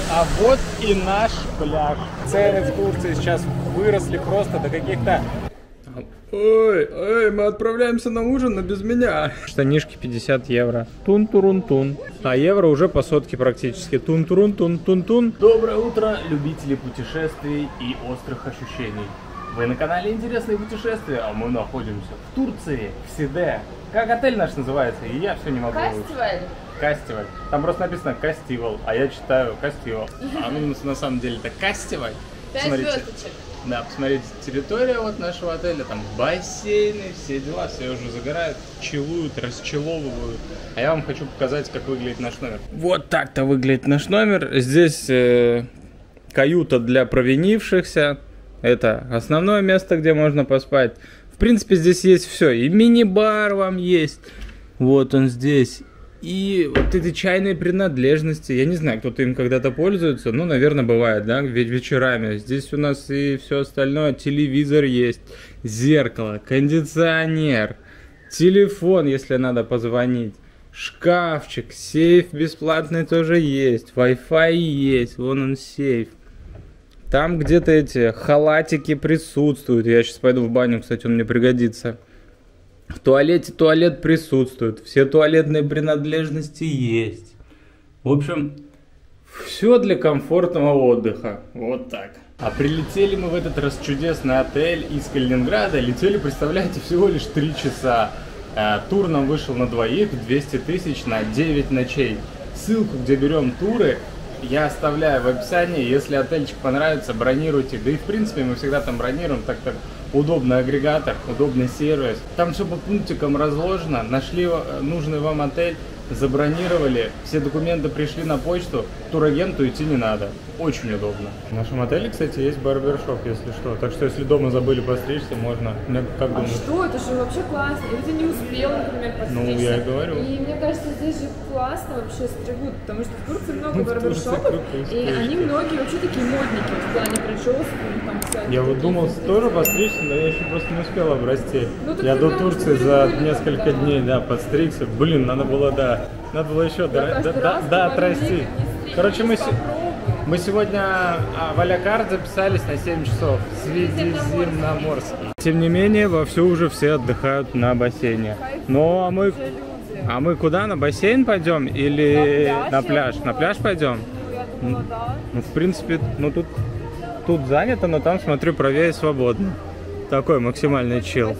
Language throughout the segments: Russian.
А вот и наш пляж. Цены в Турции сейчас выросли просто до каких-то... Ой, мы отправляемся на ужин, но без меня. Штанишки 50 евро. Тун-турун-тун. А евро уже по сотке практически. Тун-турун-тун-тун-тун. Доброе утро, любители путешествий и острых ощущений. Вы на канале Интересные путешествия, а мы находимся в Турции, в Сиде. Как отель наш называется? И я все не могу. Кастиваль. Кастиваль. Там просто написано Кастивал, а я читаю Кастивал. А ну на самом деле это Кастиваль. 5 звездочек. Да, посмотрите, территория вот нашего отеля, там бассейны, все дела, все уже загорают, чилуют, расчеловывают. А я вам хочу показать, как выглядит наш номер. Вот так-то выглядит наш номер. Здесь каюта для провинившихся. Это основное место, где можно поспать. В принципе, здесь есть все. И мини-бар вам есть. Вот он здесь. И вот эти чайные принадлежности, я не знаю, кто-то им когда-то пользуется, ну, наверное, бывает, да, вечерами. Здесь у нас и все остальное, телевизор есть, зеркало, кондиционер, телефон, если надо позвонить, шкафчик, сейф бесплатный тоже есть, Wi-Fi есть, вон он сейф. Там где-то эти халатики присутствуют, я сейчас пойду в баню, кстати, он мне пригодится. В туалете туалет присутствует, все туалетные принадлежности есть. В общем, все для комфортного отдыха. Вот так. А прилетели мы в этот раз чудесный отель из Калининграда. Летели, представляете, всего лишь 3 часа. Тур нам вышел на двоих, 200 тысяч на 9 ночей. Ссылку, где берем туры, я оставляю в описании. Если отельчик понравится, бронируйте. Да и в принципе мы всегда там бронируем, так-то удобный агрегатор, удобный сервис. Там все по пунктикам разложено. Нашли нужный вам отель, забронировали, все документы пришли на почту, к турагенту идти не надо. Очень удобно. В нашем отеле, кстати, есть барбершоп, если что. Так что, если дома забыли постричься, можно. Как думаешь? Что? Это же вообще классно. Или ты не успел, например, постричься. Ну, я и говорю. И мне кажется, здесь же классно вообще стригут, потому что в Турции много барбершопов, и они многие вообще такие модники в плане прически. Я вот думал тоже постричься, но я еще просто не успел обрасти. Я до Турции за несколько дней, да, подстригся. Блин, надо было, надо было еще, отрасти. Короче, мы сегодня в а-ля-карт записались на 7 часов. Средиземноморский. Тем не менее, вовсю уже все отдыхают на бассейне. Ну, а мы куда? На бассейн пойдем или на пляж? На пляж пойдем? Ну, в принципе, тут занято, но там, смотрю, правее свободно. Такой максимальный чил.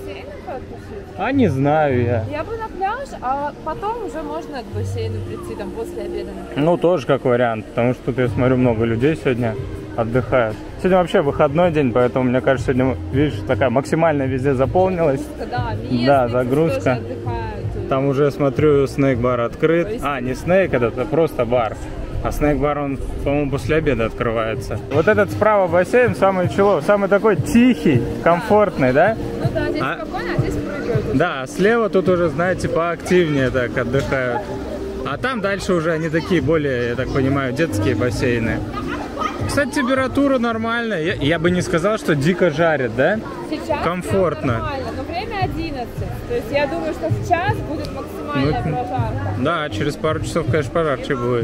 А не знаю я. Я бы на пляж, а потом уже можно к бассейну прийти, там, после обеда. Например. Ну, тоже как вариант, потому что тут, я смотрю, много людей сегодня отдыхают. Сегодня вообще выходной день, поэтому, мне кажется, сегодня, видишь, такая максимально везде заполнилась. Да, загрузка. Там уже, смотрю, снэк-бар открыт. А, не снэк, это просто бар. А снэк-бар, он, по-моему, после обеда открывается. Вот этот справа бассейн самый чиловый, самый такой тихий, комфортный, да? Ну да, здесь спокойно, а здесь прыгают. Да, слева тут уже, знаете, поактивнее так отдыхают. А там дальше уже они такие более, я так понимаю, детские бассейны. Кстати, температура нормальная. Я бы не сказал, что дико жарит, да? Сейчас комфортно. Нормально, но время 11. То есть я думаю, что в час будет максимальная прожарка. Да, через пару часов, конечно, пожарче будет.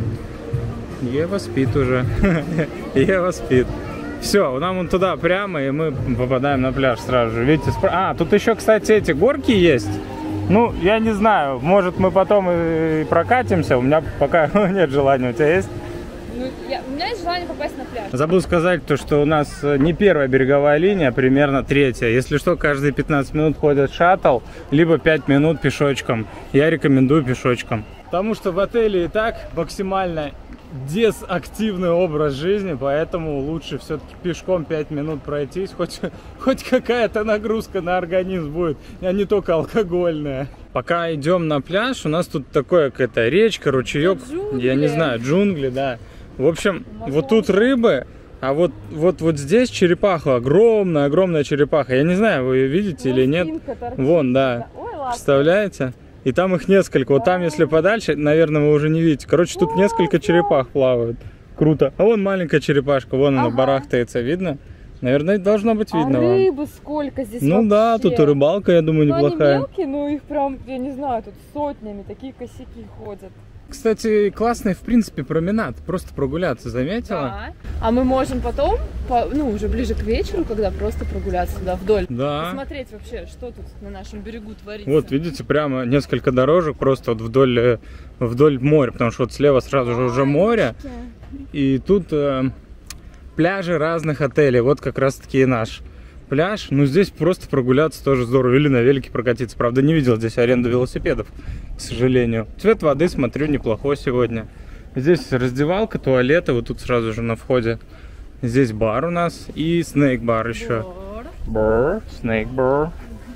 Ева спит уже. Ева спит. Все, нам вон туда прямо, и мы попадаем на пляж сразу же. Видите, тут еще, кстати, эти горки есть. Ну, я не знаю, может мы потом и прокатимся. У меня пока нет желания. У тебя есть? Ну, у меня есть желание попасть на пляж. Забыл сказать, что у нас не первая береговая линия, а примерно 3-я. Если что, каждые 15 минут ходит шаттл, либо 5 минут пешочком. Я рекомендую пешочком. Потому что в отеле и так максимально дезактивный образ жизни, поэтому лучше все-таки пешком 5 минут пройтись, хоть какая-то нагрузка на организм будет, а не только алкогольная. Пока идем на пляж, у нас тут такое какая-то речка, ручеек, я не знаю, джунгли, да. В общем, вот тут рыбы, а вот здесь черепаха, огромная черепаха. Я не знаю, вы ее видите или нет. Вон, да. Представляете? И там их несколько. Вот там, если подальше, наверное, вы уже не видите. Короче, тут несколько черепах плавают. Круто. А вон маленькая черепашка, вон она барахтается, видно? Наверное, должно быть видно вам. Рыбы сколько здесь вообще? Да, тут и рыбалка, я думаю, неплохая. Они мелкие, но их прям, я не знаю, тут сотнями такие косяки ходят. Кстати, классный, в принципе, променад. Просто прогуляться, заметила? Да. А мы можем потом, ну, уже ближе к вечеру, когда просто прогуляться туда вдоль. Да. Посмотреть вообще, что тут на нашем берегу творится. Вот, видите, прямо несколько дорожек просто вот вдоль моря. Потому что вот слева сразу же уже море. И тут пляжи разных отелей. Вот как раз-таки и наш пляж. Ну, здесь просто прогуляться тоже здорово. Или на велике прокатиться. Правда, не видел здесь аренду велосипедов, к сожалению. Цвет воды, смотрю, неплохой сегодня. Здесь раздевалка, туалеты. Вот тут сразу же на входе. Здесь бар у нас. И снейк-бар еще. Бар. Снейк-бар.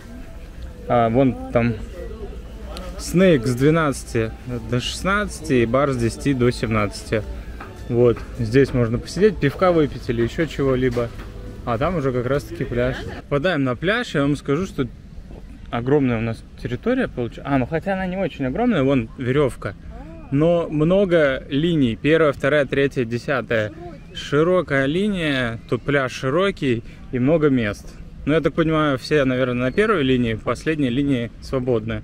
Вон там снейк с 12 до 16 и бар с 10 до 17. Вот. Здесь можно посидеть, пивка выпить или еще чего-либо. А там уже как раз таки пляж. Попадаем на пляж, я вам скажу, что огромная у нас территория получается. Ну хотя она не очень огромная, вон веревка. Но много линий. 1, 2, 3, 10. Широкая линия, тут пляж широкий и много мест. Ну я так понимаю, все, наверное, на первой линии, в последней линии свободны.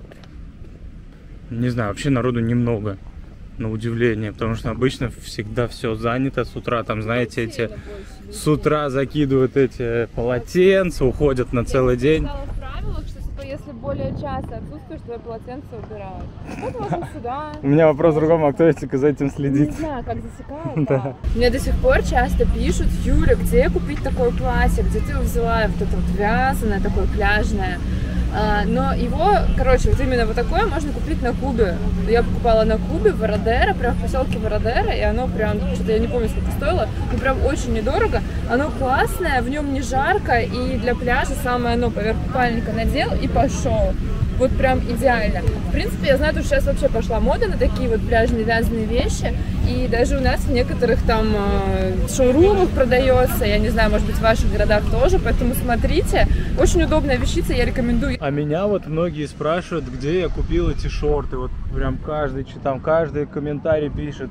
Не знаю, вообще народу немного. На удивление, потому что обычно всегда все занято с утра, там, знаете, эти с утра закидывают эти полотенца, уходят на целый день. Я в правилах, что если более часа отсутствуешь, твое полотенце убирают. Вот можно сюда. У меня вопрос в другом, а кто если за этим следит? Не знаю, как засекают. Да. Мне до сих пор часто пишут: Юля, где купить такое платье, где ты его взяла, вот это вот вязаное, такое пляжное. Но его, короче, вот именно вот такое можно купить на Кубе. Я покупала на Кубе, в Вородеро, прям в поселке Вородеро, и оно прям, что-то я не помню, сколько стоило, но прям очень недорого. Оно классное, в нем не жарко, и для пляжа самое оно, поверх купальника надел и пошел. Вот прям идеально. В принципе, я знаю, что сейчас вообще пошла мода на такие вот пляжные вязаные вещи. И даже у нас в некоторых там шоурумах продается. Я не знаю, может быть, в ваших городах тоже. Поэтому смотрите. Очень удобная вещица, я рекомендую. А меня вот многие спрашивают, где я купил эти шорты. Вот прям каждый комментарий пишет,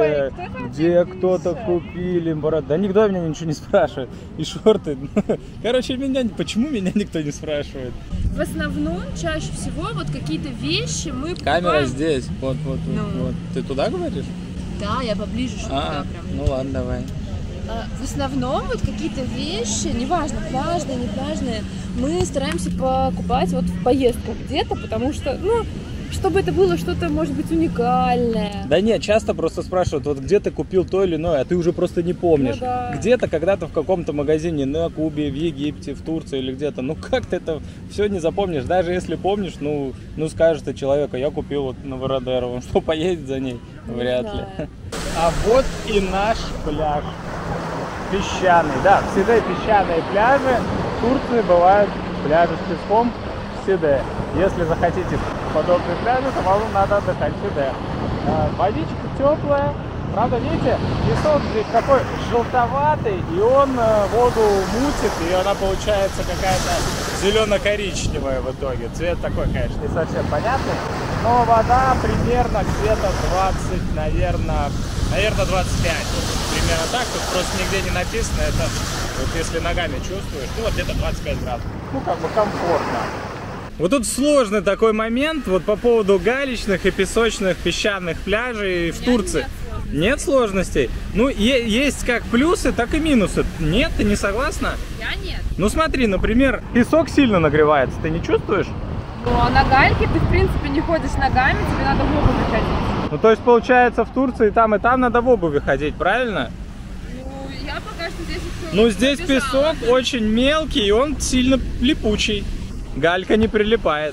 где кто-то купили. Да никто меня ничего не спрашивает. И шорты. Короче, почему меня никто не спрашивает? В основном, чаще всего, вот какие-то вещи мы покупаем... Камера здесь, вот. Ты туда говоришь? Да, я поближе, что туда прям. Ну ладно, давай. В основном, вот какие-то вещи, неважно, пляжные, не пляжные, мы стараемся покупать вот в поездках где-то, потому что, ну, чтобы это было что-то, может быть, уникальное. Да нет, часто просто спрашивают, вот где ты купил то или иное, а ты уже просто не помнишь. Ну, да. Где-то, когда-то в каком-то магазине на Кубе, в Египте, в Турции или где-то. Ну как ты это все не запомнишь? Даже если помнишь, ну скажешь ты человеку, я купил вот на Вородеро, он что, поедет за ней? Вряд ли. А вот и наш пляж. Песчаный. Да, всегда песчаные пляжи. В Турции бывают пляжи с песком. Всегда. Если захотите подобные пляжи, то вам надо отдыхать сюда. Водичка теплая. Правда, видите, песок здесь такой желтоватый, и он воду мутит, и она получается какая-то зелено-коричневая в итоге. Цвет такой, конечно, не совсем понятный. Но вода примерно где-то 20, наверное 25. Примерно так. Тут просто нигде не написано. Это вот если ногами чувствуешь, ну вот где-то 25 градусов. Ну как бы комфортно. Вот тут сложный такой момент вот по поводу галечных и песочных песчаных пляжей в Турции. Нет сложностей? Ну, есть как плюсы, так и минусы. Нет, ты не согласна? Я нет. Ну смотри, например, песок сильно нагревается, ты не чувствуешь? Ну, а на гальке ты, в принципе, не ходишь ногами, тебе надо в обуви ходить. Ну, то есть, получается, в Турции и там надо в обуви ходить, правильно? Ну, я пока что здесь еще... Ну, здесь песок очень мелкий, и он сильно липучий. Галька не прилипает.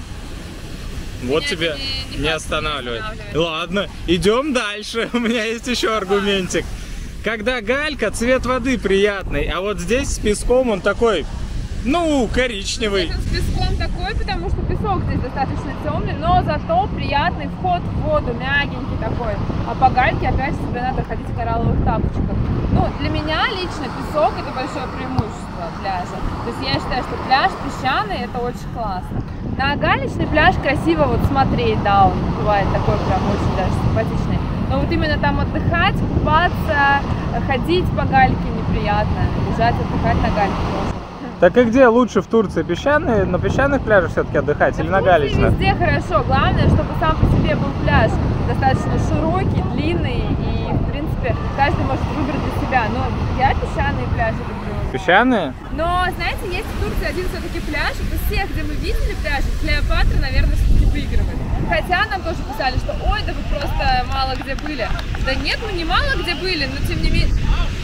Вот меня тебе не останавливает. Ладно, идем дальше. У меня есть еще аргументик. Когда галька, цвет воды приятный, а вот здесь с песком он такой, ну, коричневый. С песком такой, потому что песок здесь достаточно темный, но зато приятный вход в воду, мягенький такой. А по гальке опять тебе надо ходить в коралловых тапочках. Ну, для меня лично песок — это большое преимущество пляжа. То есть я считаю, что пляж песчаный — это очень классно. На галечный пляж красиво вот смотреть, да, он бывает такой прям очень даже симпатичный. Но вот именно там отдыхать, купаться, ходить по гальке неприятно. Лежать, отдыхать на гальке тоже. Так и где лучше в Турции? Песчаные, на песчаных пляжах все-таки отдыхать или на галечных? Везде хорошо. Главное, чтобы сам по себе был пляж достаточно широкий, длинный, и, в принципе, каждый может выбрать для себя. Но я песчаные пляжи люблю. Песчаные? Но, знаете, есть в Турции один все-таки пляж. Из всех, где мы видели пляжи, Клеопатра, наверное, все-таки выигрывает. Хотя нам тоже писали, что ой, да вы просто мало где были. Да нет, мы не мало где были, но тем не менее...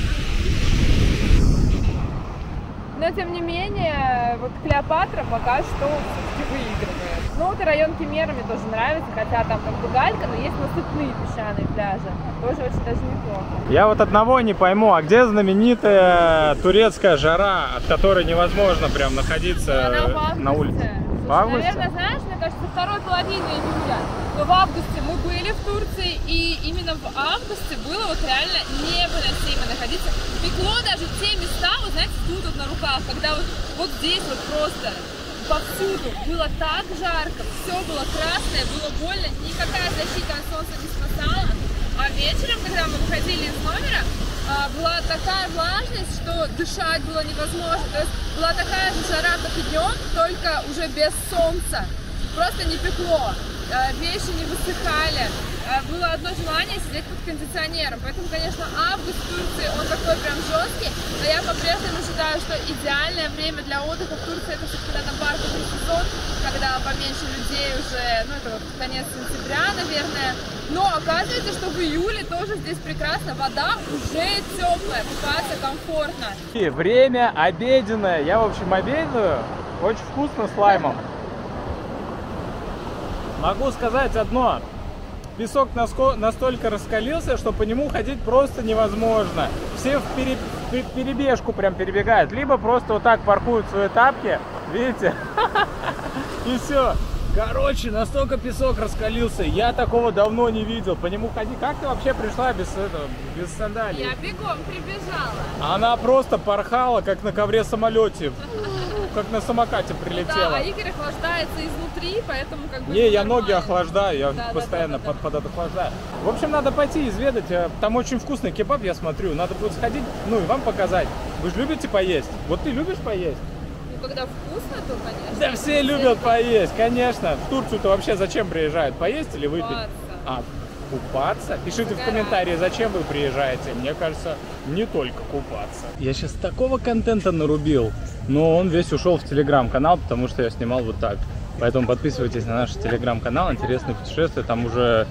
Но тем не менее, вот Клеопатра пока что все-таки выигрывает. Ну вот и район Кемера мне тоже нравится, хотя там как бы галька, но есть насыпные песчаные пляжи. Тоже очень даже неплохо. Я вот одного не пойму, а где знаменитая турецкая жара, от которой невозможно прям находиться на улице? В августе? Наверное, знаешь, мне кажется, второй половины июля. Но в августе мы были в Турции, и именно в августе было вот реально невыносимо находиться. Пекло даже те места, вот знаете, тут вот на руках, когда вот здесь вот просто повсюду было так жарко, все было красное, было больно, никакая защита от солнца не спасала. А вечером, когда мы выходили из номера, была такая влажность, что дышать было невозможно. То есть была такая же жара, как и днем, только уже без солнца. Просто не пекло, вещи не высыхали. Было одно желание сидеть под кондиционером. Поэтому, конечно, август в Турции, он такой прям жесткий. Но я по-прежнему считаю, что идеальное время для отдыха в Турции — это все-таки на бархатный сезон, когда поменьше людей уже, ну это вот конец сентября, наверное. Но оказывается, что в июле тоже здесь прекрасно, вода уже теплая, купаться комфортно. И время обеденное. Я, в общем, обедаю. Очень вкусно с лаймом. Могу сказать одно. Песок настолько раскалился, что по нему ходить просто невозможно. Все в перебежку прям перебегают. Либо просто вот так паркуют свои тапки. Видите? И все. Короче, настолько песок раскалился. Я такого давно не видел. По нему ходить. Как ты вообще пришла без сандалий? Я бегом прибежала. Она просто порхала, как на ковре-самолете. Как на самокате прилетела. Да, а Игорь охлаждается изнутри, поэтому как бы... Не, я ноги охлаждаю, я постоянно подохлаждаю. В общем, надо пойти изведать. Там очень вкусный кебаб, я смотрю. Надо будет сходить, ну и вам показать. Вы же любите поесть? Вот ты любишь поесть? Ну, когда вкусно, то, конечно. Да все любят поесть, конечно. В Турцию-то вообще зачем приезжают? Поесть или выпить? Купаться. Купаться? Пишите в комментарии, зачем вы приезжаете. Мне кажется, не только купаться. Я сейчас такого контента нарубил, но он весь ушел в телеграм-канал, потому что я снимал вот так. Поэтому подписывайтесь на наш телеграм-канал «Интересные путешествия». Там уже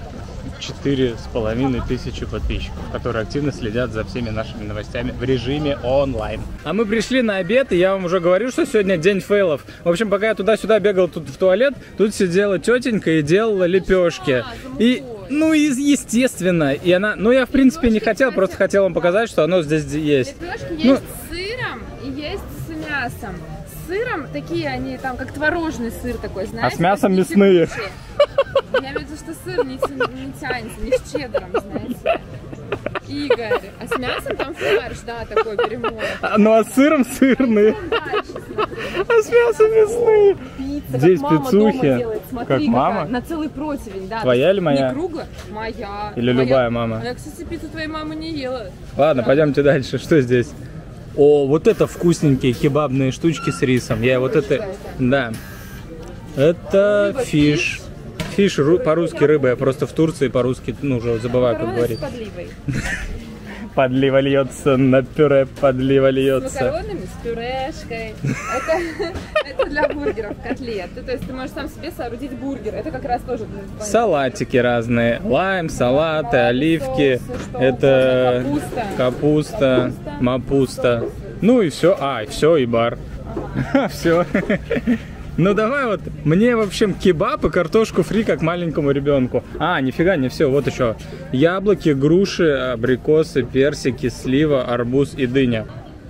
4500 подписчиков, которые активно следят за всеми нашими новостями в режиме онлайн. А мы пришли на обед, и я вам уже говорю, что сегодня день фейлов. В общем, пока я туда-сюда бегал тут в туалет, тут сидела тетенька и делала лепешки. И, ну, естественно, и она, ну, я в принципе не хотел, просто хотел вам показать, что оно здесь есть. Лепешки есть с сыром и есть с мясом. С сыром такие они там, как творожный сыр такой, знаете. А с мясом мясные. Я имею в виду, что сыр не тянется, не с чеддером, знаете. Игорь. А с мясом там фарш, да, такой перемолот. Ну а с сыром сырные. А с мясом мясные. Пицца, здесь как мама пиццухи. дома делает. Смотри, как мама? какая. На целый противень, да. Твоя или моя? Не круглая, моя. Или моя. любая мама? А я, кстати, пиццу твоей мамы не ела. Ладно, пойдемте дальше. Что здесь? О, вот это вкусненькие кебабные штучки с рисом. Я вот это... Да. Это фиш. Фиш по-русски рыба. Я просто в Турции по-русски, ну, уже забываю, как говорить. С подливой. Подлива льется, на пюре подлива С льется. макаронами, с пюрешкой. Это для бургеров, котлеты. То есть ты можешь сам себе соорудить бургер. Это как раз тоже для... Салатики разные. Лайм, салаты, оливки. Это капуста, мапуста. Ну и все. А, все, и бар. Все. Ну давай вот, мне, в общем, кебаб и картошку фри, как маленькому ребенку. А, нифига не все, вот еще. Яблоки, груши, абрикосы, персики, слива, арбуз и дыня.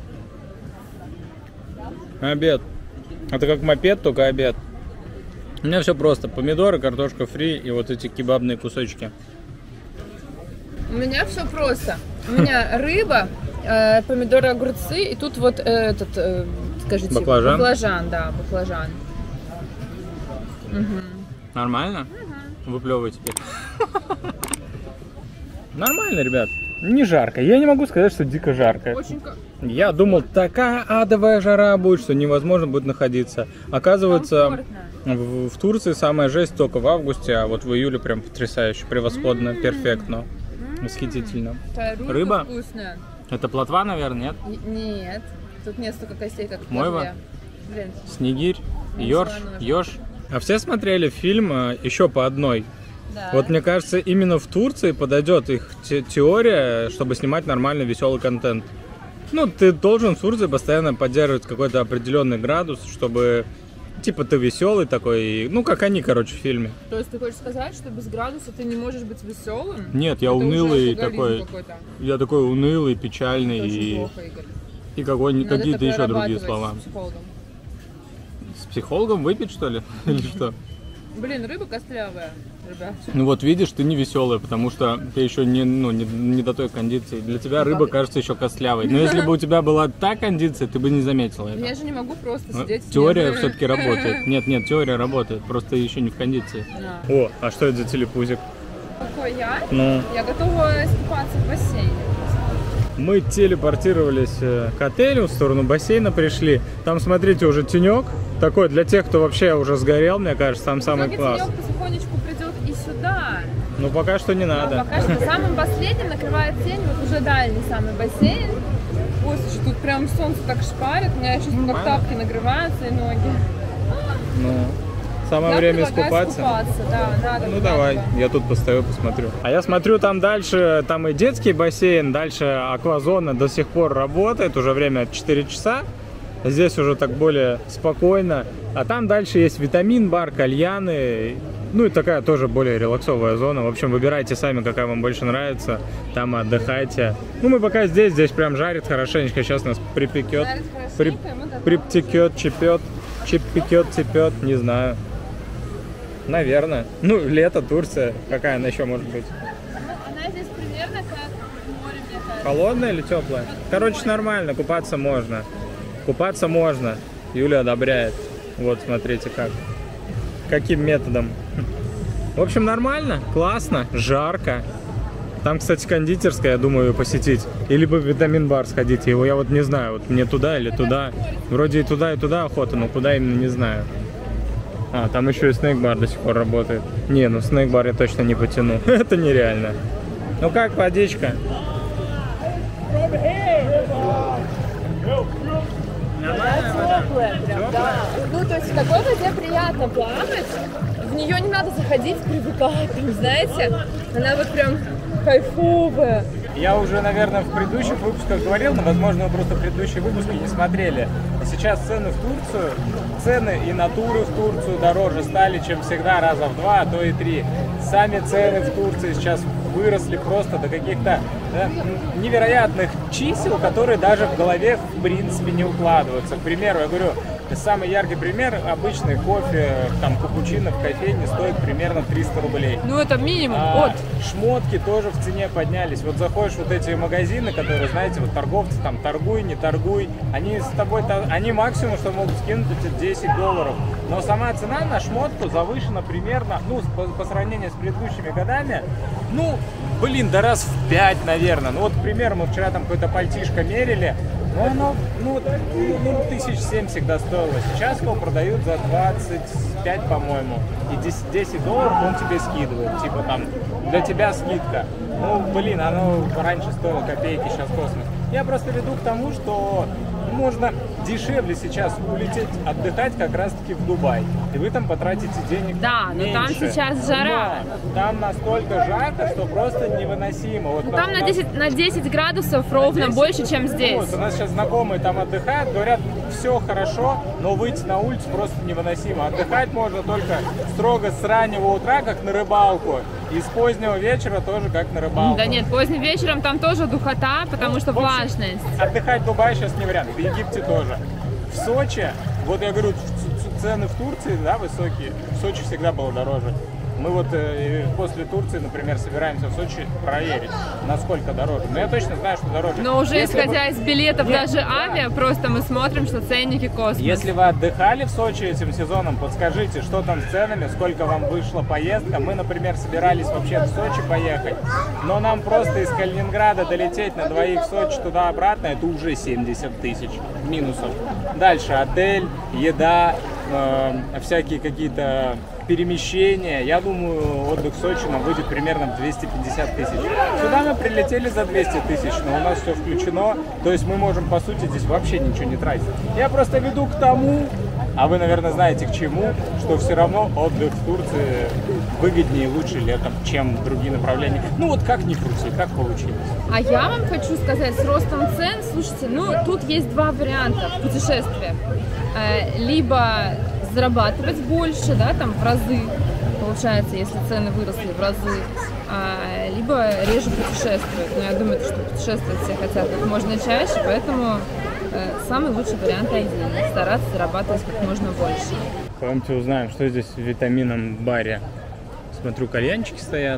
Обед. Это как мопед, только обед. У меня все просто. Помидоры, картошка фри и вот эти кебабные кусочки. У меня все просто. У меня рыба, помидоры, огурцы и тут вот этот, скажите, баклажан. Баклажан, да, баклажан. Угу. Нормально? Выплевывай теперь. Нормально, ребят. Не жарко. Я не могу сказать, что дико жарко. Очень... Я думал, такая адовая жара будет, что невозможно будет находиться. Оказывается, в Турции самая жесть только в августе, а вот в июле прям потрясающе, превосходно, перфектно, восхитительно. Рыба? Вкусная. Это плотва, наверное, нет? Нет. Тут нет столько костей, как в Мойва? плотве. Блин. Снегирь? Ёж? А все смотрели фильм еще по одной? Да. Вот мне кажется, именно в Турции подойдет их теория, чтобы снимать нормальный веселый контент. Ну, ты должен в Турции постоянно поддерживать какой-то определенный градус, чтобы, типа, ты веселый такой, ну, как они, короче, в фильме. То есть ты хочешь сказать, что без градуса ты не можешь быть веселым? Нет, я это унылый такой. Я такой унылый, печальный и... Плохо, Игорь. И какие-то еще другие слова. С психологом. С психологом выпить, что ли? Или что? Блин, рыба костлявая, ребят. Ну вот видишь, ты не веселая, потому что ты еще не до той кондиции. Для тебя рыба кажется еще костлявой. Но если бы у тебя была та кондиция, ты бы не заметила это. Я же не могу просто сидеть. Теория все-таки работает. Нет, теория работает, просто еще не в кондиции. Да. О, а что это за телепузик? Какой я? Ну. Я готова искупаться в бассейне. Мы телепортировались к отелю, в сторону бассейна пришли. Там, смотрите, уже тенек. Такой для тех, кто вообще уже сгорел, мне кажется, там самый класс. Тенек потихонечку придет и сюда. Ну, пока что не надо. Пока что самым последним накрывает тень, вот уже дальний самый бассейн. Ой, слушай, тут прям солнце так шпарит, у меня сейчас как тапки нагреваются и ноги. Ну, самое время искупаться. Да, надо. Ну давай, я тут постою, посмотрю. А я смотрю, там дальше, там и детский бассейн, дальше аквазона до сих пор работает, уже время 4 часа. Здесь уже так более спокойно. А там дальше есть витамин-бар, кальяны. Ну и такая тоже более релаксовая зона. В общем, выбирайте сами, какая вам больше нравится. Там отдыхайте. Ну мы пока здесь прям жарит хорошенечко. Сейчас нас припекет. Приптекет, чепет. Чепекет, цепет, не знаю. Наверное. Ну, лето, Турция. Какая она еще может быть? Она здесь примерно как море, мне кажется. Холодная или теплая? Короче, нормально, купаться можно. Купаться можно. Юля одобряет. Вот, смотрите как. Каким методом. В общем, нормально, классно, жарко. Там, кстати, кондитерская, я думаю, посетить. Или бы в витамин-бар сходить. Его я вот не знаю, вот мне туда или туда. Вроде и туда охота, но куда именно не знаю. А, там еще и снэк-бар до сих пор работает. Не, ну снэк-бар я точно не потяну. Это нереально. Ну как, водичка? Теплая прям, да. Ну, то есть в такой воде приятно плавать. В нее не надо заходить, привыкать, там, знаете. Она вот прям кайфовая. Я уже, наверное, в предыдущих выпусках говорил, но, возможно, вы просто предыдущие выпуски не смотрели. Сейчас цены в Турцию, цены и на туры в Турцию дороже стали, чем всегда, раза в 2, а то и 3. Сами цены в Турции сейчас выросли просто до каких-то невероятных чисел, которые даже в голове, в принципе, не укладываются. К примеру, я говорю, самый яркий пример, обычный кофе, там, капучино в кофейне стоит примерно 300 рублей. Ну, это минимум от. Шмотки тоже в цене поднялись. Вот заходишь в вот эти магазины, которые, знаете, вот торговцы, там, торгуй, не торгуй, они с тобой, они максимум, что могут скинуть, это $10. Но сама цена на шмотку завышена примерно, ну, по сравнению с предыдущими годами, ну, блин, да раз в 5, наверное. Ну, вот, к примеру, мы вчера там какое-то пальтишко мерили, но оно, ну, 1007 всегда стоило. Сейчас его продают за 25, по-моему. И $10 он тебе скидывает. Типа там, для тебя скидка. Ну, блин, оно раньше стоило копейки, сейчас космос. Я просто веду к тому, что можно дешевле сейчас улететь отдыхать как раз-таки в Дубай. И вы там потратите денег да, меньше. Но там сейчас жара. Но там настолько жарко, что просто невыносимо. Вот ну, там на 10 градусов ровно 10, больше, чем здесь. Вот, у нас сейчас знакомые там отдыхают, говорят, все хорошо, но выйти на улицу просто невыносимо. Отдыхать можно только строго с раннего утра, как на рыбалку, и с позднего вечера тоже, как на рыбалку. Да нет, поздним вечером там тоже духота, потому что влажность. Отдыхать в Дубае сейчас не вариант, в Египте тоже. В Сочи, вот я говорю, цены в Турции, да, высокие, в Сочи всегда было дороже. Мы вот после Турции, например, собираемся в Сочи проверить, насколько дороже. Но я точно знаю, что дороже. Но уже исходя из билетов, даже авиа, просто мы смотрим, что ценники космос. Если вы отдыхали в Сочи этим сезоном, подскажите, что там с ценами, сколько вам вышла поездка. Мы, например, собирались вообще в Сочи поехать, но нам просто из Калининграда долететь на двоих в Сочи туда-обратно, это уже 70 тысяч минусов. Дальше отель, еда, всякие какие-то перемещения. Я думаю, отдых в Сочи нам выйдет примерно в 250 тысяч. Сюда мы прилетели за 200 тысяч, но у нас все включено. То есть мы можем, по сути, здесь вообще ничего не тратить. Я просто веду к тому, а вы, наверное, знаете к чему, что все равно отдых в Турции выгоднее и лучше летом, чем другие направления. Ну вот как ни крути, как получилось. А я вам хочу сказать, с ростом цен, слушайте, ну тут есть два варианта в путешествиях. Либо зарабатывать больше, да, там в разы, получается, если цены выросли в разы, либо реже путешествовать. Но я думаю, что путешествовать все хотят как можно чаще, поэтому самый лучший вариант один – стараться зарабатывать как можно больше. Пойдемте узнаем, что здесь в витаминном баре. Смотрю, кальянчики стоят.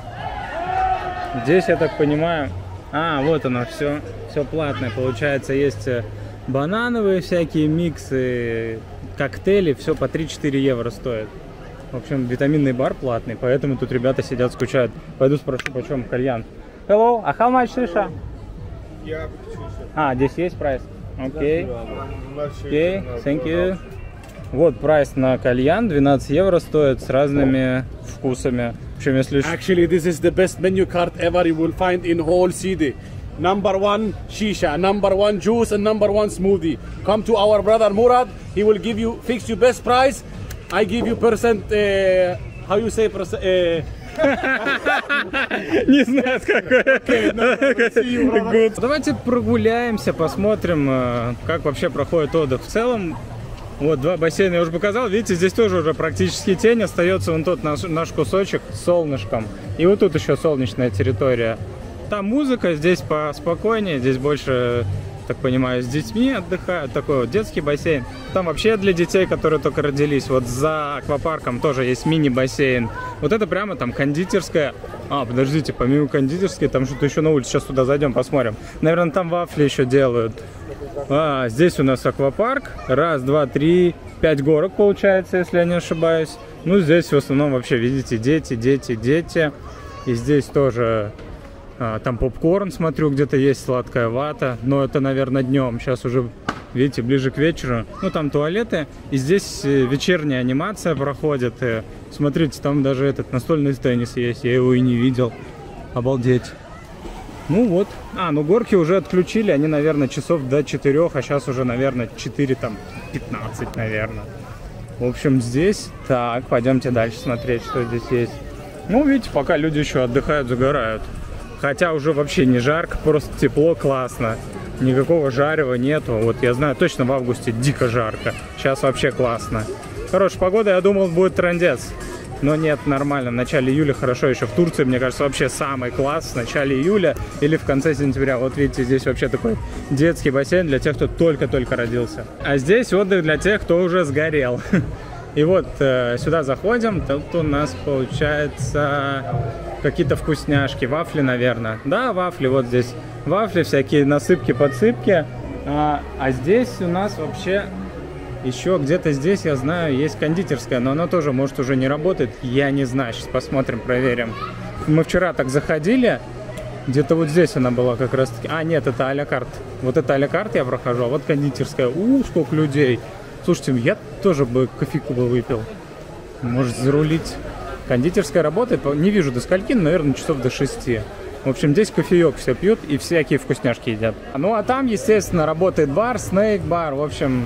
Здесь, я так понимаю, вот оно, все платное. Получается, есть банановые всякие миксы, коктейли, все по 3-4 евро стоит. В общем, витаминный бар платный, поэтому тут ребята сидят, скучают. Пойду спрошу, почем кальян. Hello, а how much shisha? Здесь есть прайс? Окей. Окей, thank you. Вот прайс на кальян, 12 евро стоит с разными вкусами. В общем, если... Actually, this is the best menu card ever you will find in whole city. Number 1 shisha, number 1 juice, and number 1 smoothie. Come to our brother Murad. He will give you fix you best price. I give you percent. How you say percent? Не знаю, какой. Давайте прогуляемся, посмотрим, как вообще проходит отдых в целом. Вот два бассейна я уже показал. Видите, здесь тоже уже практически тень. Остается вон тот наш кусочек с солнышком. И вот тут еще солнечная территория. Там музыка, здесь поспокойнее. Здесь больше, так понимаю, с детьми отдыхают. Такой вот детский бассейн. Там вообще для детей, которые только родились. Вот за аквапарком тоже есть мини-бассейн. Вот это прямо там кондитерская. Подождите, помимо кондитерской, там что-то еще на улице. Сейчас туда зайдем, посмотрим. Наверное, там вафли еще делают. Здесь у нас аквапарк. 1, 2, 3, 5 горок получается, если я не ошибаюсь. Ну, здесь в основном вообще, видите, дети. И здесь тоже там попкорн, смотрю, где-то есть сладкая вата. Но это, наверное, днем. Сейчас уже, видите, ближе к вечеру. Ну, там туалеты. И здесь вечерняя анимация проходит. И, смотрите, там даже этот настольный теннис есть. Я его и не видел. Обалдеть. Ну вот. Ну горки уже отключили. Они, наверное, часов до 4. А сейчас уже, наверное, 4, там, 15, наверное. В общем, здесь... Так, пойдемте дальше смотреть, что здесь есть. Ну, видите, пока люди еще отдыхают, загорают. Хотя уже вообще не жарко, просто тепло, классно. Никакого жарева нету. Вот я знаю, точно в августе дико жарко. Сейчас вообще классно. Хорошая погода, я думал, будет трындец. Но нет, нормально. В начале июля хорошо. Еще в Турции, мне кажется, вообще самый класс. В начале июля или в конце сентября. Вот видите, здесь вообще такой детский бассейн для тех, кто только-только родился. А здесь отдых для тех, кто уже сгорел. И вот сюда заходим. Тут у нас получается какие-то вкусняшки. Вафли, наверное. Да, вафли. Вот здесь вафли, всякие насыпки-подсыпки. А здесь у нас вообще... Еще где-то здесь, я знаю, есть кондитерская, но она тоже, может, уже не работает. Я не знаю, сейчас посмотрим, проверим. Мы вчера так заходили, где-то вот здесь она была как раз-таки. Нет, это а-ля карт. Вот это а-ля карт я прохожу, а вот кондитерская. Сколько людей. Слушайте, я тоже бы кофейку бы выпил. Может, зарулить. Кондитерская работает, не вижу до скольки, но, наверное, часов до 6. В общем, здесь кофеек все пьют и всякие вкусняшки едят. Ну, а там, естественно, работает бар, снэк-бар, в общем...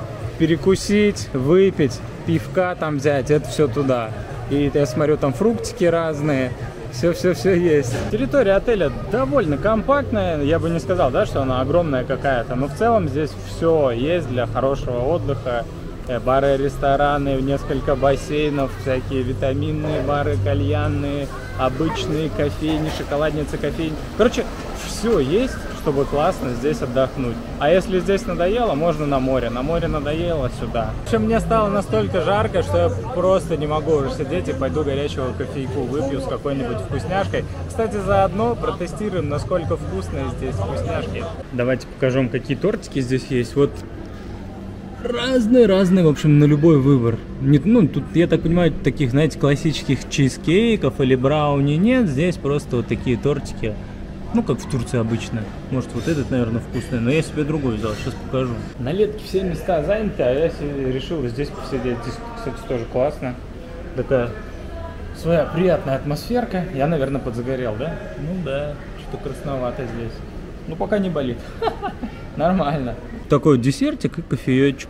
Перекусить, выпить, пивка там взять, это все туда. И я смотрю, там фруктики разные, все есть. Территория отеля довольно компактная, я бы не сказал, да, что она огромная какая-то, но в целом здесь все есть для хорошего отдыха. Бары, рестораны, несколько бассейнов, всякие витаминные бары, кальянные, обычные кофейни, шоколадницы, кофейни. Короче, все есть, чтобы классно здесь отдохнуть. А если здесь надоело, можно на море. На море надоело сюда. В общем, мне стало настолько жарко, что я просто не могу уже сидеть и пойду горячего кофейку выпью с какой-нибудь вкусняшкой. Кстати, заодно протестируем, насколько вкусные здесь вкусняшки. Давайте покажу вам, какие тортики здесь есть. Вот разные, в общем, на любой выбор. Ну, тут, я так понимаю, таких, знаете, классических чизкейков или брауни нет. Здесь просто вот такие тортики. Ну, как в Турции обычно. Может, вот этот, наверное, вкусный, но я себе другой взял, сейчас покажу. На летке все места заняты, а я решил здесь посидеть. Здесь, кстати, тоже классно. Такая своя приятная атмосферка. Я, наверное, подзагорел, да? Ну да, что-то красновато здесь. Ну, пока не болит. Нормально. Такой десертик и кофеечек.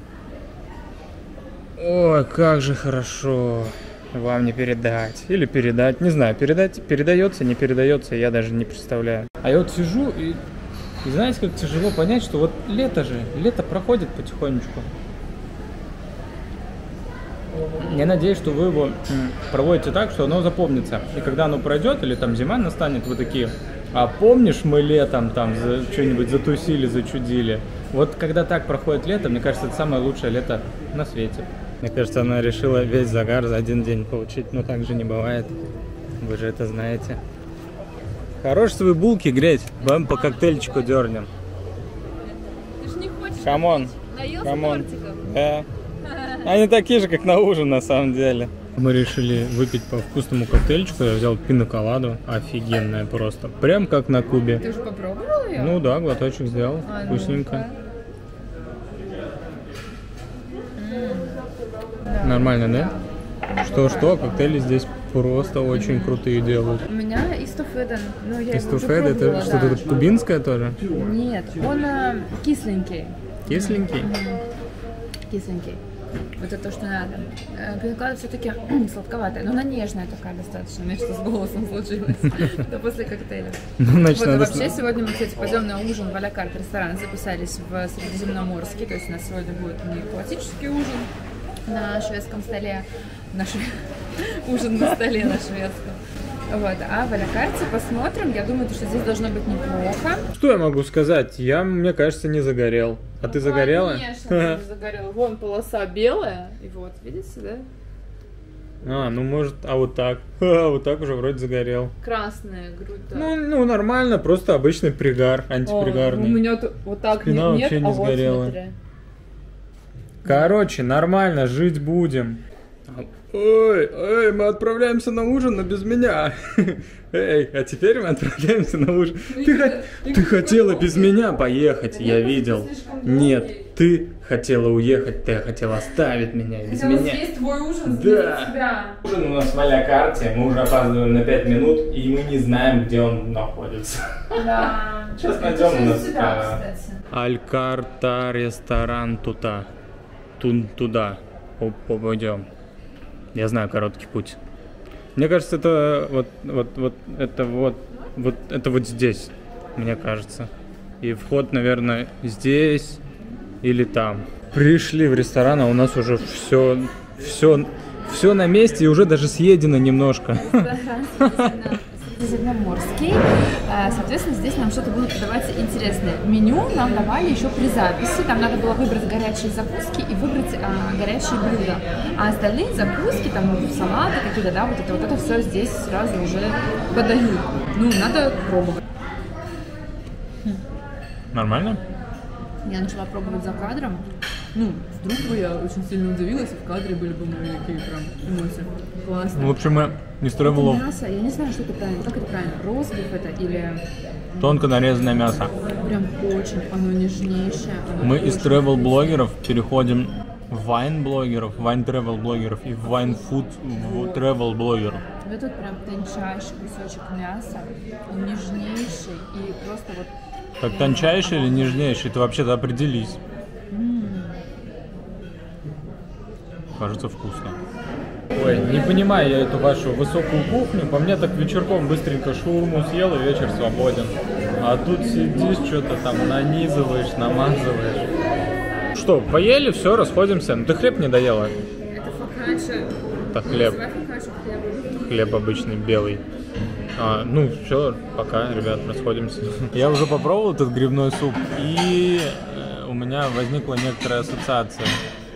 Ой, как же хорошо. Вам не передать. Или передать. Не знаю, передается, не передается, я даже не представляю. А я вот сижу и знаете, как тяжело понять, что вот лето проходит потихонечку. Я надеюсь, что вы его проводите так, что оно запомнится. И когда оно пройдет, или там зима настанет, вы такие: а помнишь, мы летом там что-нибудь затусили, зачудили? Вот когда так проходит лето, мне кажется, это самое лучшее лето на свете. Мне кажется, она решила весь загар за один день получить, но так же не бывает. Вы же это знаете. Хорош свои булки греть, вам по коктейльчику дернем. Ты же не хочешь. Камон. Наелся тортиков? Да. Они такие же, как на ужин, на самом деле. Мы решили выпить по вкусному коктейльчику. Я взял пиноколаду. Офигенная просто. Прям как на Кубе. Ты уже попробовал ее? Ну да, глоточек сделал. Вкусненько. Нормально, да? Что, коктейли здесь просто очень крутые делают. У меня Истофеден. Ну, я Истофед, это что-то кубинское тоже? Нет, он кисленький. Кисленький? Кисленький. Вот это то, что надо. Пиноколада все-таки сладковатая, но она нежная такая достаточно. У меня что-то с голосом случилось. Это после коктейля. Вообще сегодня мы, кстати, пойдем на ужин в а-ля-карт ресторан. Записались в Средиземноморский. То есть у нас сегодня будет не классический ужин на шведском столе. Ужин на столе на шведском. Вот, а в а-ля-карте посмотрим. Я думаю, что здесь должно быть неплохо. Что я могу сказать? Мне кажется, не загорел. А ты загорела? Конечно, не загорела. Вон полоса белая. И вот, видите, да? Ну может, а вот так? Вот так уже вроде загорел. Красная грудь, да. Ну, нормально, просто обычный пригар, антипригарный. У меня вот так спина нет, вообще не сгорела. Вот смотри. Короче, нормально, жить будем. Ой, мы отправляемся на ужин, но без меня. Эй, а теперь мы отправляемся на ужин. Ты хотела без меня поехать, я видел. Нет, ты хотела уехать, ты хотела оставить меня без меня. Есть твой ужин, да. Ужин у нас в а-ля-карте, мы уже опаздываем на 5 минут, и мы не знаем, где он находится. Да. Сейчас найдем у нас Аль-Карта ресторан туда. Пойдем. Я знаю короткий путь. Мне кажется, это вот здесь, мне кажется. И вход, наверное, здесь или там. Пришли в ресторан, а у нас уже все на месте и уже даже съедено немножко. Средиземноморский. Соответственно, здесь нам что-то будут подавать интересное. Меню нам давали еще при записи. Там надо было выбрать горячие закуски и выбрать горячие блюда. А остальные закуски, там салаты какие-то, да, вот это все здесь сразу уже подают. Ну, надо пробовать. Нормально? Я начала пробовать за кадром. Ну, вдруг бы я очень сильно удивилась, и в кадре были бы мои такие прям эмоции. Классно. Ну, в общем, мы из тревелов. Мясо, я не знаю, что это правильно. Как это правильно? Ростбиф это или... Тонко нарезанное мясо. Прям очень, оно нежнейшее. Мы из тревел-блогеров переходим в вайн-блогеров, вайн-тревел-блогеров и в вайн-фуд тревел-блогеров. Это вот прям тончайший кусочек мяса, он нежнейший и просто вот... Так тончайший или нежнейший? Ты вообще-то определись. Кажется, вкусно. Ой, не понимаю я эту вашу высокую кухню. По мне так вечерком быстренько шаурму съел и вечер свободен. А тут сидишь, что-то там нанизываешь, намазываешь. Что, поели, все, расходимся. Ну ты хлеб не доела? Это фокаччо. Это хлеб. Хлеб обычный, белый. Ну, все, пока, ребят, расходимся. Я уже попробовал этот грибной суп, и у меня возникла некоторая ассоциация.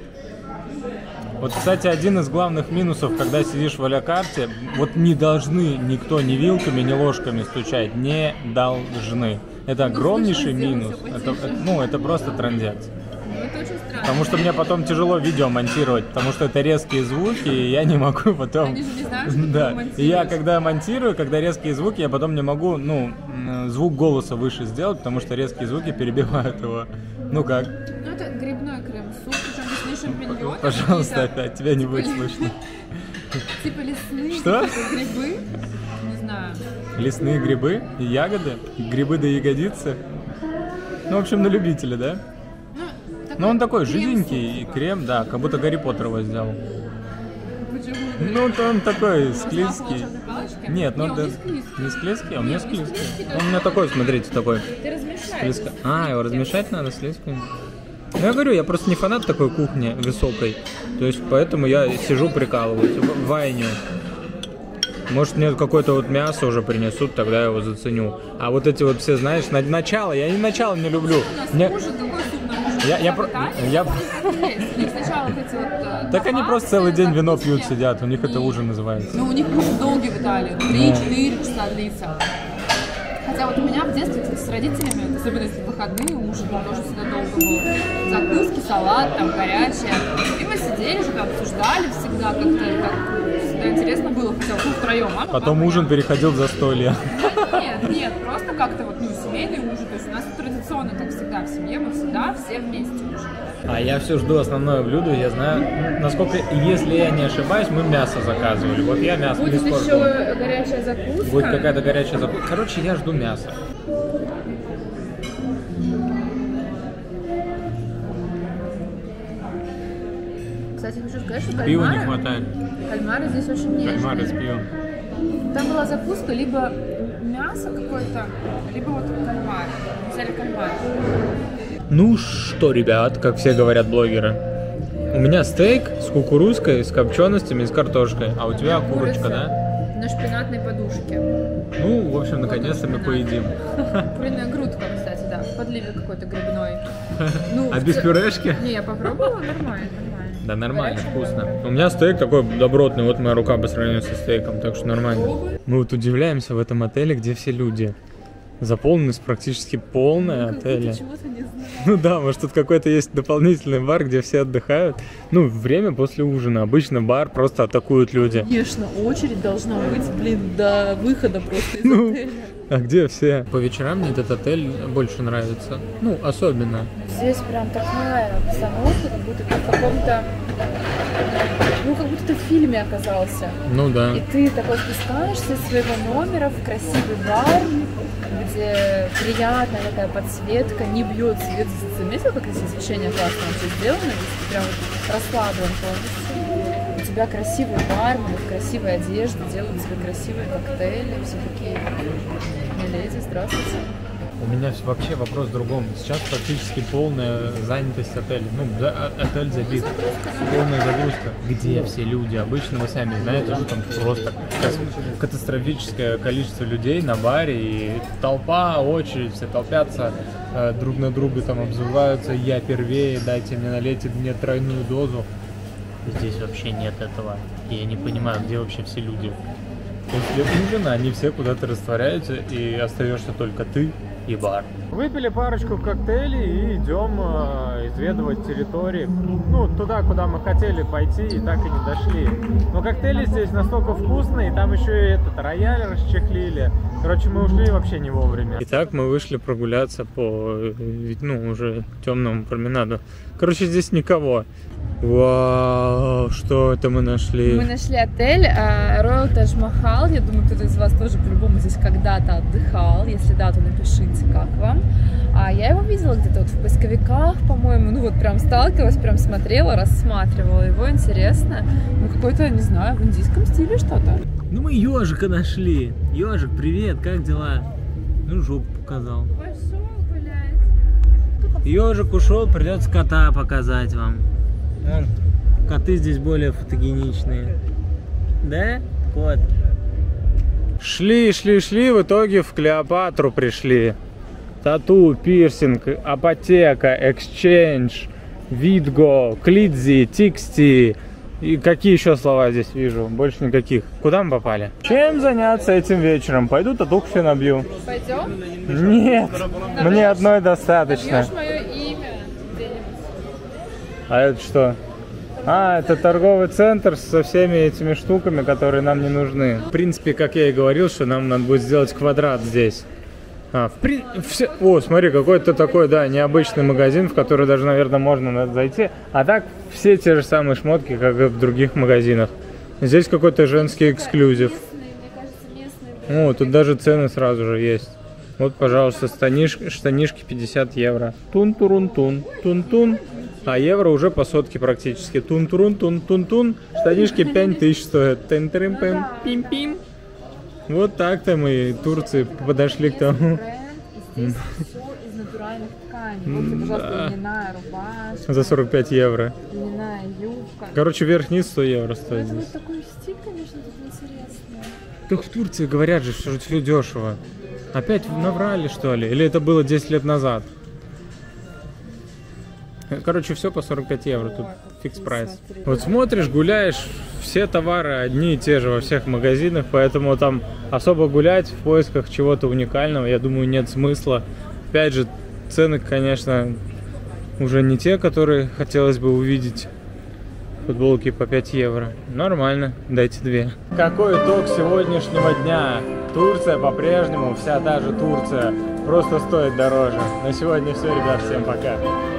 Вот, кстати, один из главных минусов, когда сидишь в а-ля карте, вот не должны никто ни вилками, ни ложками стучать, не должны. Это огромнейший минус. Это просто трындец. Это очень странно. Потому что мне потом тяжело видео монтировать, потому что это резкие звуки, и я не могу потом... Они же не знают, что да. ты монтируешь. И я когда монтирую, когда резкие звуки, я потом не могу, звук голоса выше сделать, потому что резкие звуки перебивают его. Ну как? Ну это грибной крем-суп, причем лесные шампиньоны. Пожалуйста, опять, тебя не будет слышно. Типа лесные Что? грибы. Не знаю. Лесные грибы и ягоды, грибы до ягодицы. Ну, в общем, на любителя, да? Ну, он такой жиденький, крем, да, как будто Гарри Поттер его сделал. Почему? Ну, то он такой склизкий. Палочкой? Нет, ну он да, не склизкий. не склизкий, а у меня склизкий. склизкий, Он у меня такой, смотрите, такой. Ты размешаешь. Склизко. Его размешать надо, склизкий. Ну, я говорю, я просто не фанат такой кухни высокой. То есть, поэтому я сижу, прикалываюсь, вайню. Может, мне какое-то вот мясо уже принесут, тогда я его заценю. А вот эти вот все, знаешь, начало, я начало не люблю. У нас ужин, какой суп нам ужин? Я... У них сначала вот эти вот... Так они просто целый день вино пьют, сидят, у них это ужин называется. Ну, у них ужин долгий в Италии, 3-4 часа длится. Хотя вот у меня в детстве, кстати, с родителями, особенно если выходные, ужин тоже всегда долго был. Закуски, салат, там, горячее. И мы сидели же, обсуждали всегда, как-то всегда интересно было, хотя бы втроем. Потом ужин переходил в застолье. Нет, просто как-то вот, семейный ужин. То есть у нас традиционно так всегда в семье, мы всегда все вместе ужинаем. А я все жду основное блюдо, я знаю, насколько, если я не ошибаюсь, мы мясо заказывали. Вот я мясо Будет не еще сколько. горячая закуска. Будет какая-то горячая закуска. Короче, я жду мяса. Кстати, хочу сказать, что Пива не кальмары, хватает. кальмары здесь очень нежные. Кальмары с пивом. Там была закуска, либо мясо какое-то, либо вот кальмар. Взяли кальмар. Ну что, ребят, как все говорят блогеры. У меня стейк с кукурузкой, с копченостями и с картошкой. А у тебя курочка, да? На шпинатной подушке. Ну, в общем, наконец-то мы поедим. Куриная грудка, кстати, да. В подливе какой-то грибной. Ну, А без пюрешки? Не, я попробовала, нормально. Да, нормально, Горячий вкусно. У меня стейк такой добротный, вот моя рука по сравнению со стейком, так что нормально. Мы вот удивляемся в этом отеле, где все люди. Заполненность практически полная отеля. Чего-то не знаю. Ну да, может тут какой-то есть дополнительный бар, где все отдыхают. Ну, время после ужина. Обычно бар просто атакуют люди. Конечно, очередь должна быть, до выхода просто из отеля. А где все? По вечерам мне этот отель больше нравится. Ну, особенно. Здесь прям такая обстановка, как будто ты в каком-то... как будто ты в фильме оказался. Ну да. И ты такой спускаешься из своего номера в красивый бар, где приятная такая подсветка, не бьет свет. Заметил, как здесь освещение классно вообще сделано? Здесь ты прям вот расслаблен полностью. У тебя красивый бармен, в красивой одежде, делают себе красивые коктейли, все такие. Леди, здравствуйте. У меня вообще вопрос в другом. Сейчас практически полная занятость отеля. Ну, отель забит. Полная загрузка. Где все люди? Обычно вы сами знаете, что там просто катастрофическое количество людей на баре. И толпа, очередь, все толпятся, друг на друга там обзываются. Я первее, дайте мне, налейте мне тройную дозу. Здесь вообще нет этого. И я не понимаю, где вообще все люди. После ужина они все куда-то растворяются, и остаешься только ты и бар. Выпили парочку коктейлей и идем изведывать территории. Ну, туда, куда мы хотели пойти, и так и не дошли. Но коктейли здесь настолько вкусные, и там еще и этот рояль расчехлили. Короче, мы ушли вообще не вовремя. Итак, мы вышли прогуляться по, уже темному променаду. Короче, здесь никого. Вау, что это мы нашли? Мы нашли отель Royal Taj Mahal. Я думаю, кто-то из вас тоже по-любому здесь когда-то отдыхал. Если да, то напишите, как вам. Я его видела где-то вот в поисковиках, по-моему. Ну вот прям сталкивалась, прям смотрела, рассматривала его. Интересно. Ну какой-то, не знаю, в индийском стиле что-то. Ну мы ежика нашли. Ежик, привет, как дела? Ну жопу показал. Пошел гулять. Ежик ушел, придется кота показать вам. Коты здесь более фотогеничные. Да, кот? Шли, в итоге в Клеопатру пришли. Тату, пирсинг, апотека, эксчейндж, видго, клидзи, тиксти. И какие еще слова здесь вижу? Больше никаких. Куда мы попали? Чем заняться этим вечером? Пойду татуху себе набью. Пойдем? Нет, мне одной достаточно. Набьешь мое имя где-нибудь. А это что? А, это торговый центр со всеми этими штуками, которые нам не нужны. В принципе, как я и говорил, что нам надо будет сделать квадрат здесь. О, смотри, какой-то такой, да, необычный магазин, в который даже, наверное, можно зайти. А так все те же самые шмотки, как и в других магазинах. Здесь какой-то женский эксклюзив. О, тут даже цены сразу же есть. Вот, пожалуйста, штанишки 50 евро. Тун-турун-тун, тун-тун. А евро уже по сотке практически. Тун-турун-тун-тун-тун. Штанишки 5000 стоят. Тын-тырым-пым, пим-пим. Вот так-то мы в Турции подошли к тому. Здесь все из натуральных тканей. Вот, пожалуйста, льняная рубашка. За 45 евро. Льняная юбка. Короче, вверх-вниз 100 евро стоит Это здесь. вот такой стиль, конечно, тут интересный. Так в Турции говорят же, что все дешево. Опять наврали, что ли? Или это было 10 лет назад? Короче, все по 45 евро, тут фикс прайс. Вот смотришь, гуляешь, все товары одни и те же во всех магазинах, поэтому там особо гулять в поисках чего-то уникального, я думаю, нет смысла. Опять же, цены, конечно, уже не те, которые хотелось бы увидеть. Футболки по 5 евро. Нормально, дайте 2. Какой итог сегодняшнего дня? Турция по-прежнему, вся та же Турция, просто стоит дороже. На сегодня все, ребят, всем пока.